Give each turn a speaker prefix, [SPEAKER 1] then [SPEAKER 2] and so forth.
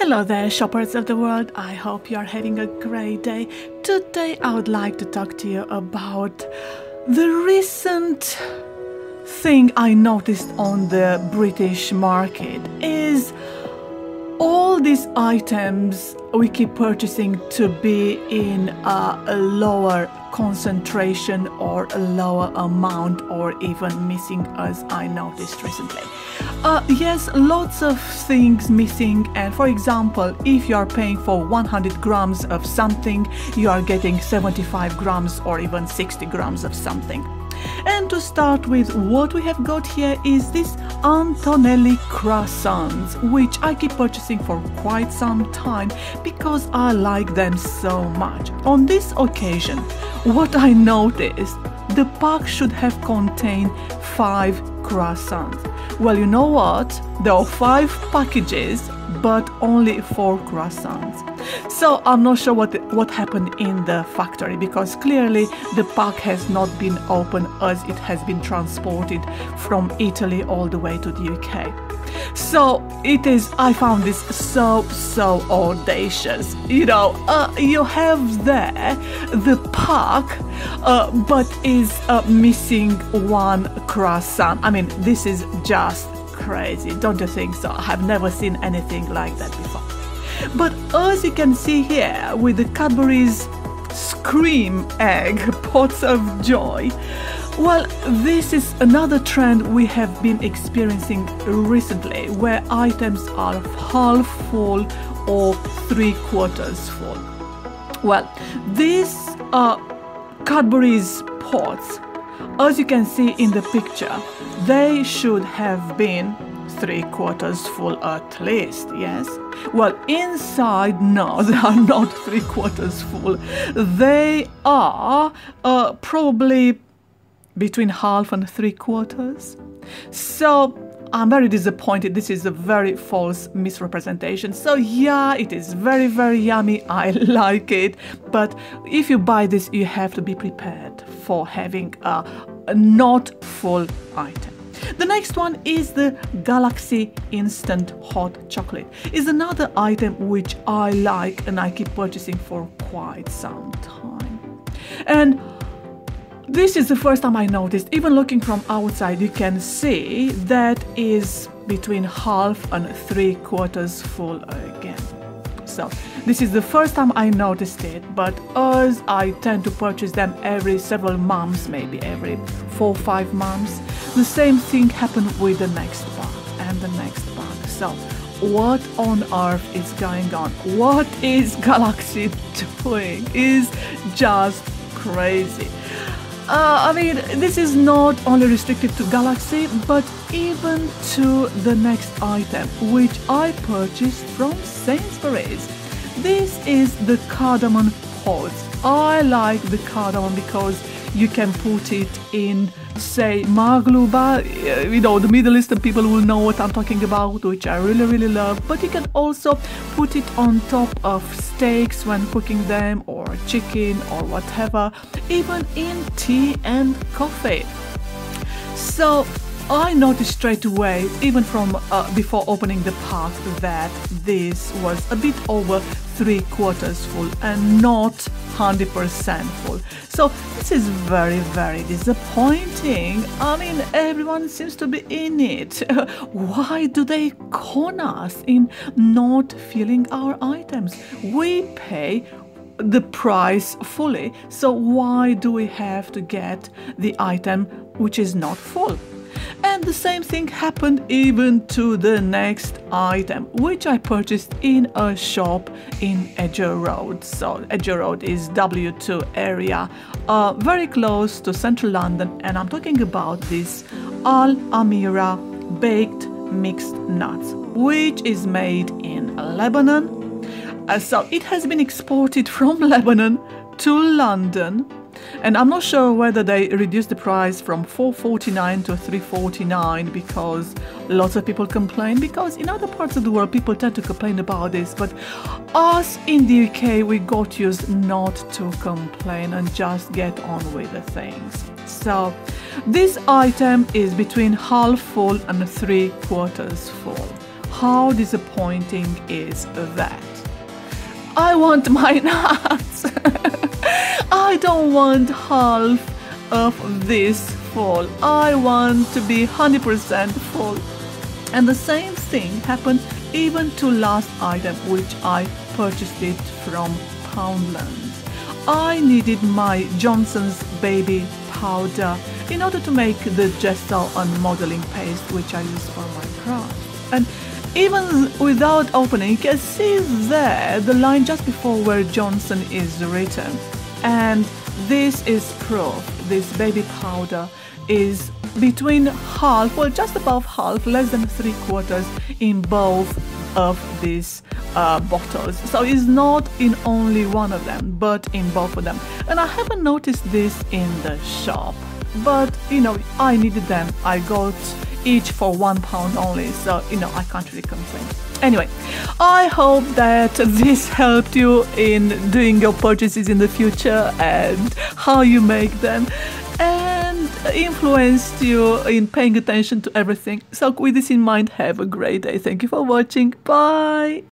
[SPEAKER 1] Hello there, shoppers of the world. I hope you are having a great day. Today I would like to talk to you about the recent thing I noticed on the British market is all these items we keep purchasing to be in a lower concentration or a lower amount, or even missing, as I noticed recently. Yes, lots of things missing, and for example, if you are paying for 100 grams of something, you are getting 75 grams or even 60 grams of something. And to start with, what we have got here is this Antonelli croissants, which I keep purchasing for quite some time because I like them so much. On this occasion, what I noticed, the pack should have contained 5 croissants. Well, you know what? There are 5 packages, but only 4 croissants. So I'm not sure what happened in the factory, because clearly the pack has not been opened as it has been transported from Italy all the way to the UK. So I found this so audacious. You know, you have there the pack, but is missing 1 croissant. I mean, this is just crazy, don't you think so? I have never seen anything like that before. But as you can see here with the Cadbury's Scream Egg Pots of Joy, well, this is another trend we have been experiencing recently, where items are half full or 3/4 full. Well, these Cadbury's pots, as you can see in the picture, they should have been 3/4 full at least, yes? Well, inside, no, they are not 3/4 full. They are probably between half and 3/4. So I'm very disappointed. This is a very false misrepresentation. So yeah, it is very yummy. I like it. But if you buy this, you have to be prepared for having a not full item. The next one is the Galaxy Instant Hot Chocolate. It's another item which I like and I keep purchasing for quite some time. And this is the first time I noticed, even looking from outside, you can see that is between half and 3/4 full again. So this is the first time I noticed it, but as I tend to purchase them every several months, maybe every 4 or 5 months, the same thing happened with the next bag and the next bag. So what on earth is going on? What is Galaxy doing? It's just crazy. I mean, this is not only restricted to Galaxy, but even to the next item, which I purchased from Sainsbury's. This is the Cardamon pods. I like the cardamom because you can put it in, say, magluba. You know, the Middle Eastern people will know what I'm talking about, which I really love. But you can also put it on top of steaks when cooking them, or chicken or whatever, even in tea and coffee. So I noticed straight away, even from before opening the pack, that this was a bit over 3/4 full and not 100% full. So this is very disappointing. I mean, everyone seems to be in it. Why do they con us in not filling our items? We pay the price fully, so why do we have to get the item which is not full? And the same thing happened even to the next item, which I purchased in a shop in Edger Road. So Edger Road is W2 area, very close to central London, and I'm talking about this Amira baked mixed nuts, which is made in Lebanon. So it has been exported from Lebanon to London. And I'm not sure whether they reduced the price from £4.49 to £3.49 because lots of people complain, because in other parts of the world people tend to complain about this, but us in the UK, we got used not to complain and just get on with the things. So this item is between half full and 3/4 full. How disappointing is that? I want my nuts. I don't want half of this full. I want to be 100% full. And the same thing happened even to last item, which I purchased it from Poundland. I needed my Johnson's baby powder in order to make the gesso and modeling paste which I use for my craft. And even without opening, you can see there the line just before where Johnson is written. And this is proof. This baby powder is between half, well, just above half, less than 3/4 in both of these bottles. So it's not in only one of them, but in both of them. And I haven't noticed this in the shop, but you know, I needed them. I got each for £1 only, so you know, I can't really complain. Anyway, I hope that this helped you in doing your purchases in the future and how you make them, and influenced you in paying attention to everything. So with this in mind, have a great day. Thank you for watching. Bye.